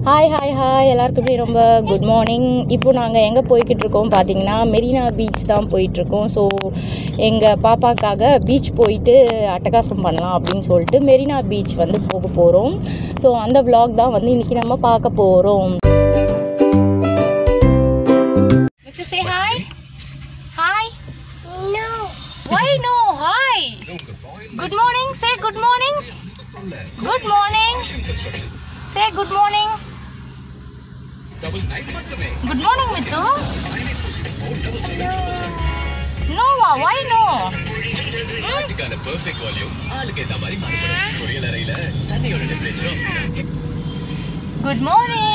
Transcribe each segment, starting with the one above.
Hi hi hi எல்லாருக்குமே ரொம்ப good morning. இப்போ நாங்கள் எங்கே போய்கிட்ருக்கோம் பார்த்தீங்கன்னா மெரினா பீச் தான் போயிட்டுருக்கோம். ஸோ எங்கள் பாப்பாக்காக பீச் போயிட்டு அட்டகாசம் பண்ணலாம் அப்படின்னு சொல்லிட்டு மெரினா பீச் வந்து போக போகிறோம். ஸோ அந்த விளாக் தான் வந்து இன்றைக்கி நம்ம பார்க்க போகிறோம். Say hi. Hi. No. Why no? Hi. Good morning. Say good morning. Good morning. Say good morning. Good morning, Mithu. No, why no? the perfect volume. Good morning.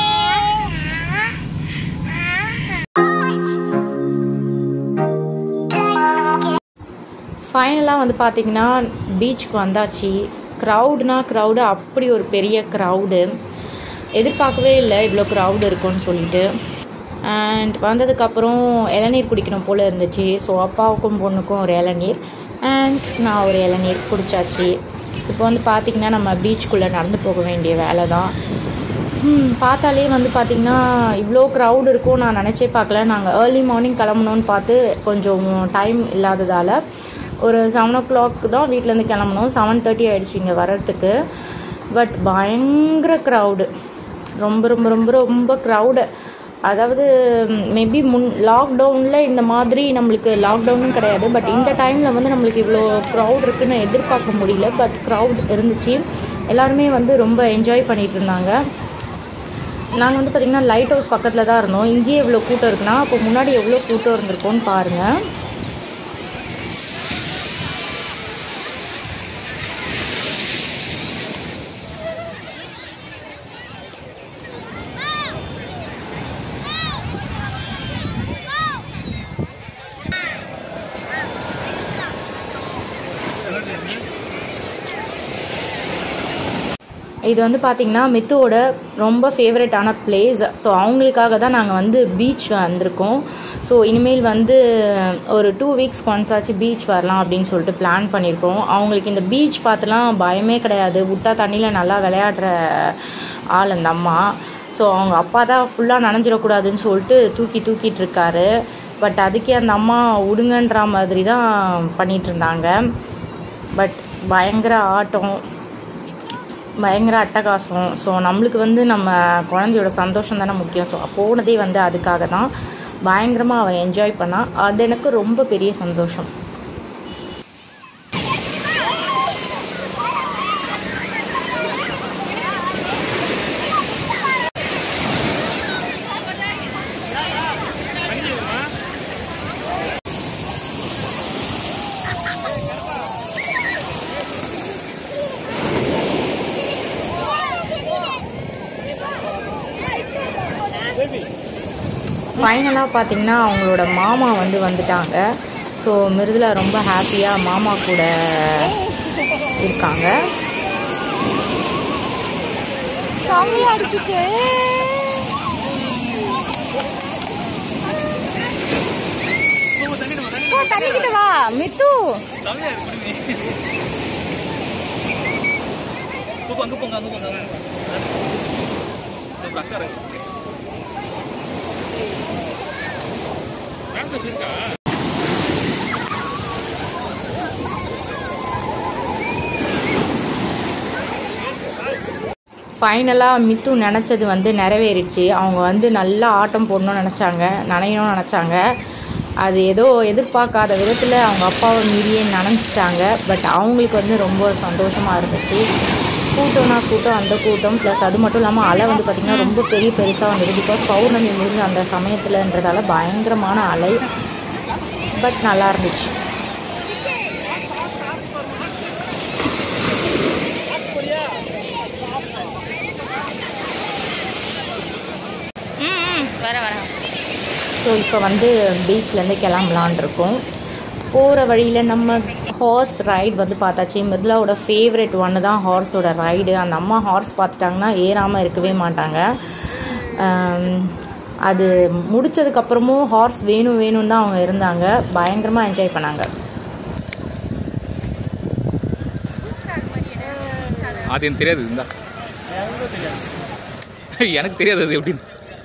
ஃபைனலாக வந்து பார்த்திங்கன்னா பீச்சுக்கு வந்தாச்சு. க்ரௌடு அப்படி ஒரு பெரிய க்ரௌடு. எதிர்பார்க்கவே இல்லை இவ்வளோ க்ரௌடு இருக்கும்னு சொல்லிட்டு. அண்ட் வந்ததுக்கப்புறம் இளநீர் குடிக்கணும் போல் இருந்துச்சு. ஸோ அப்பாவுக்கும் பொண்ணுக்கும் ஒரு இளநீர் அண்ட் நான் ஒரு இளநீர் குடித்தாச்சு. இப்போ வந்து பார்த்திங்கன்னா நம்ம பீச்சுக்குள்ளே நடந்து போக வேண்டிய வேலை தான். பார்த்தாலே வந்து பார்த்திங்கன்னா இவ்வளோ க்ரௌடு இருக்கும் நான் நினச்சே பார்க்கல. நாங்கள் ஏர்லி மார்னிங் கிளம்பணுன்னு பார்த்து கொஞ்சம் டைம் இல்லாததால் ஒரு 7 o'clock தான் வீட்டிலேருந்து கிளம்பணும். 7:30 ஆகிடுச்சு இங்கே வர்றதுக்கு. பட் பயங்கர க்ரௌடு, ரொம்ப ரொம்ப ரொம்ப ரொம்ப க்ரௌடு. அதாவது மேபி லாக்டவுனில் இந்த மாதிரி நம்மளுக்கு லாக்டவுனும் கிடையாது. பட் இந்த டைமில் வந்து நம்மளுக்கு இவ்வளோ க்ரௌட் இருக்குதுன்னு எதிர்பார்க்க முடியல. பட் க்ரௌட் இருந்துச்சு. எல்லாருமே வந்து ரொம்ப என்ஜாய் பண்ணிகிட்டு இருந்தாங்க. நாங்கள் வந்து பார்த்திங்கன்னா லைட் ஹவுஸ் பக்கத்தில் தான் இருந்தோம். இங்கேயே இவ்வளோ கூட்டம் இருக்குன்னா அப்போ முன்னாடி எவ்வளோ கூட்டம் இருந்திருக்கோன்னு பாருங்கள். இது வந்து பார்த்திங்கன்னா மித்துவோட ரொம்ப ஃபேவரட்டான பிளேஸ். ஸோ அவங்களுக்காக தான் நாங்கள் வந்து பீச் வந்திருக்கோம். ஸோ இனிமேல் வந்து ஒரு 2 weeks ஒன்ஸ் ஆச்சு பீச் வரலாம் அப்படின்னு சொல்லிட்டு பிளான் பண்ணியிருக்கோம். அவங்களுக்கு இந்த பீச் பார்த்துலாம் பயமே கிடையாது. விட்டா தண்ணியில் நல்லா விளையாடுற ஆள் அந்த அம்மா. ஸோ அவங்க அப்பா தான் ஃபுல்லாக நனைஞ்சிடக்கூடாதுன்னு சொல்லிட்டு தூக்கிட்டு இருக்காரு. பட் அதுக்கே அந்த அம்மா விடுங்கன்ற மாதிரி தான் பண்ணிகிட்டு இருந்தாங்க. பட் பயங்கர ஆட்டம், பயங்கர அட்டகாசம். ஸோ நம்மளுக்கு வந்து நம்ம குழந்தையோட சந்தோஷம் தானே முக்கியம். ஸோ போனதே வந்து அதுக்காக தான். பயங்கரமாக அவன் என்ஜாய் பண்ணான். அது எனக்கு ரொம்ப பெரிய சந்தோஷம். ஃபைனலாக பார்த்திங்கன்னா அவங்களோட மாமா வந்துட்டாங்க. ஸோ மிருதுலா ரொம்ப ஹாப்பியாக மாமா கூட இருக்காங்க. தண்ணிக்கிட்ட வா மித்து. ஃபைனலாக மித்து நினச்சது வந்து நிறைவேறிடுச்சு. அவங்க வந்து நல்லா ஆட்டம் போடணும்னு நினச்சாங்க, நனையணும்னு நினச்சாங்க. அது ஏதோ எதிர்பார்க்காத விதத்தில் அவங்க அப்பாவை மீறியே நனைஞ்சிட்டாங்க. பட் அவங்களுக்கு வந்து ரொம்ப சந்தோஷமாக இருந்துச்சு. கூட்டம்னா கூட்டம், அந்த கூட்டம் ப்ளஸ் அது மட்டும் இல்லாமல் அலை வந்து பார்த்திங்கன்னா ரொம்ப பெருசாக வந்தது. பிகாஸ் பௌர்ணமி முடிஞ்ச அந்த சமயத்தில்ன்றதால பயங்கரமான அலை. பட் நல்லா இருந்துச்சு. வரேன். ஸோ இப்போ வந்து பீச்லேருந்து கிளம்பலான் இருக்கோம். போகிற வழியில் நம்ம ஹார்ஸ் ரைட் வந்து பார்த்தாச்சு. மிருதுலாவோட ஃபேவரெட் ஒன்று தான் ஹார்ஸோட ரைடு. அந்த அம்மா ஹார்ஸ் பார்த்துட்டாங்கன்னா ஏறாமல் இருக்கவே மாட்டாங்க. அது முடித்ததுக்கப்புறமும் ஹார்ஸ் வேணும் தான் அவங்க இருந்தாங்க. பயங்கரமாக என்ஜாய் பண்ணாங்க. அது எனக்கு தெரியாது. எனக்கு தெரியாது அது எப்படின்னு.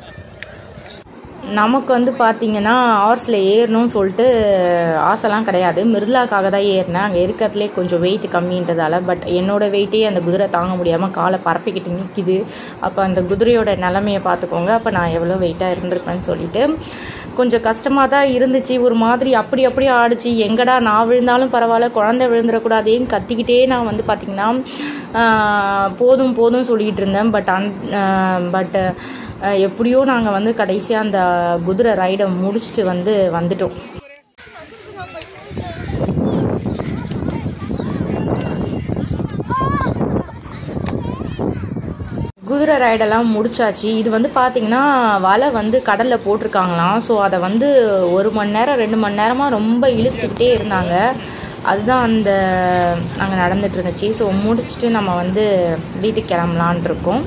நமக்கு வந்து பார்த்திங்கன்னா ஹார்ஸில் ஏறணும்னு சொல்லிட்டு ஆசைலாம் கிடையாது. மிருதுலாக்காக தான் ஏறினேன். அங்கே இருக்கிறதுலே கொஞ்சம் வெயிட் கம்மின்றதால. பட் என்னோடய வெயிட்டே அந்த குதிரை தாங்க முடியாமல் காலை பரப்பிக்கிட்டு நிற்கிது. அப்போ அந்த குதிரையோட நிலமையை பார்த்துக்கோங்க. அப்போ நான் எவ்வளோ வெயிட்டாக இருந்திருப்பேன்னு சொல்லிட்டு கொஞ்சம் கஷ்டமாக தான் இருந்துச்சு. ஒரு மாதிரி அப்படியே ஆடிச்சு. எங்கடா நான் விழுந்தாலும் பரவாயில்ல, குழந்தை விழுந்துடக்கூடாதேன்னு கத்திக்கிட்டே நான் வந்து பார்த்திங்கன்னா போதும் சொல்லிகிட்டு இருந்தேன். பட் எப்படியோ நாங்கள் வந்து கடைசியாக அந்த குதிரை ரைடை முடிச்சுட்டு வந்துட்டோம். குதிரை ரைடெல்லாம் முடிச்சாச்சு. இது வந்து பார்த்திங்கன்னா வலை வந்து கடலில் போட்டிருக்காங்களாம். ஸோ அதை வந்து 1 மணி நேரம் 2 மணி நேரமாக ரொம்ப இழுத்துக்கிட்டே இருந்தாங்க. அதுதான் அந்த அங்கே நடந்துட்டு இருந்துச்சு. ஸோ முடிச்சுட்டு நம்ம வந்து வீட்டுக்கு கிளம்பலான் இருக்கோம்.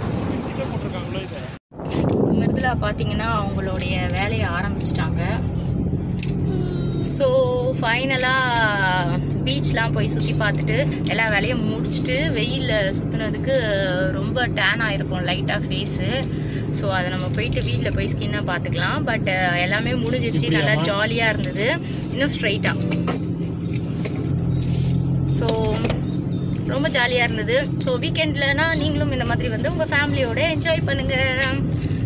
மிருதுலா பார்த்தீங்கன்னா அவங்களுடைய வேலையை ஆரம்பிச்சிட்டாங்க. ஸோ ஃபைனலாக பீச்லாம் போய் சுற்றி பார்த்துட்டு எல்லா வேலையும் முடிச்சுட்டு வெயிலில் சுற்றுனதுக்கு ரொம்ப டேன் ஆகிருக்கும் லைட்டாக ஃபேஸு. ஸோ அதை நம்ம போயிட்டு வீட்டில் போய் ஸ்கின்னை பார்த்துக்கலாம். பட் எல்லாமே முடிஞ்சிச்சு. நல்லா ஜாலியாக இருந்தது. இன்னும் ஸ்ட்ரைட்டாக ஸோ ரொம்ப ஜாலியாக இருந்தது. ஸோ வீக்கெண்ட்லனா நீங்களும் இந்த மாதிரி வந்து உங்கள் ஃபேமிலியோட என்ஜாய் பண்ணுங்கள்.